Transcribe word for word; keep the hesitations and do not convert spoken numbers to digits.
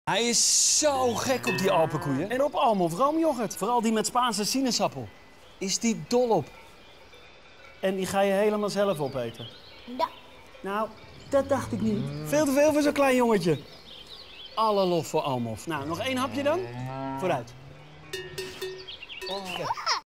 Hij is zo gek op die Alpenkoeien. En op Almof roomyoghurt. Vooral die met Spaanse sinaasappel. Is die dol op. En die ga je helemaal zelf opeten. Ja. Nou, dat dacht ik niet. Veel te veel voor zo'n klein jongetje. Alle lof voor Almof. Nou, nog één hapje dan? Vooruit. Oh.